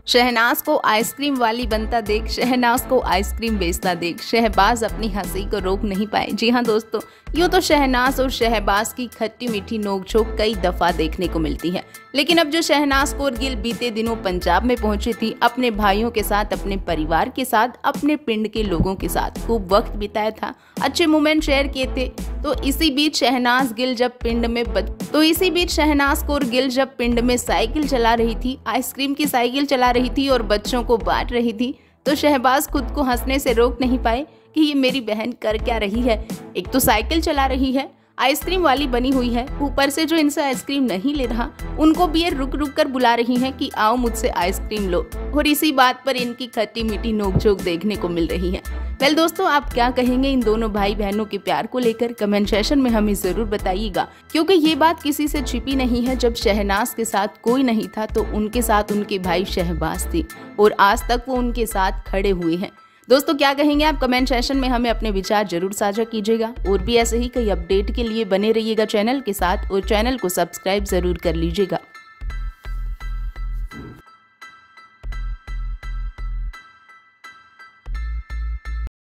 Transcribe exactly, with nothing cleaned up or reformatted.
शहनाज को आइसक्रीम वाली बनता देख शहनाज को आइसक्रीम बेचता देख शहबाज अपनी हंसी को रोक नहीं पाए। जी हाँ दोस्तों, यूँ तो शहनाज और शहबाज की खट्टी मीठी नोकझोंक कई दफा देखने को मिलती है, लेकिन अब जो शहनाज कौर गिल बीते दिनों पंजाब में पहुंची थी, अपने भाइयों के साथ, अपने परिवार के साथ, अपने पिंड के लोगों के साथ खूब वक्त बिताया था, अच्छे मोमेंट शेयर किए थे। तो इसी बीच शहनाज गिल जब पिंड में बच... तो इसी बीच शहनाज कौर गिल जब पिंड में साइकिल चला रही थी, आइसक्रीम की साइकिल चला रही थी और बच्चों को बांट रही थी, तो शहबाज खुद को हंसने से रोक नहीं पाए कि ये मेरी बहन कर क्या रही है। एक तो साइकिल चला रही है, आइसक्रीम वाली बनी हुई है, ऊपर से जो इनसे आइसक्रीम नहीं ले रहा उनको भी ये रुक रुक कर बुला रही हैं कि आओ मुझसे आइसक्रीम लो, और इसी बात पर इनकी खट्टी मीठी नोकझोंक देखने को मिल रही है। वेल दोस्तों, आप क्या कहेंगे इन दोनों भाई बहनों के प्यार को लेकर? कमेंट सेशन में हमें जरूर बताइएगा, क्योंकि ये बात किसी से छिपी नहीं है। जब शहनाज के साथ कोई नहीं था तो उनके साथ उनके भाई शहबाज थे और आज तक वो उनके साथ खड़े हुए हैं। दोस्तों, क्या कहेंगे आप? कमेंट सेशन में हमें अपने विचार जरूर साझा कीजिएगा और भी ऐसे ही कई अपडेट के लिए बने रहिएगा चैनल के साथ और चैनल को सब्सक्राइब जरूर कर लीजिएगा।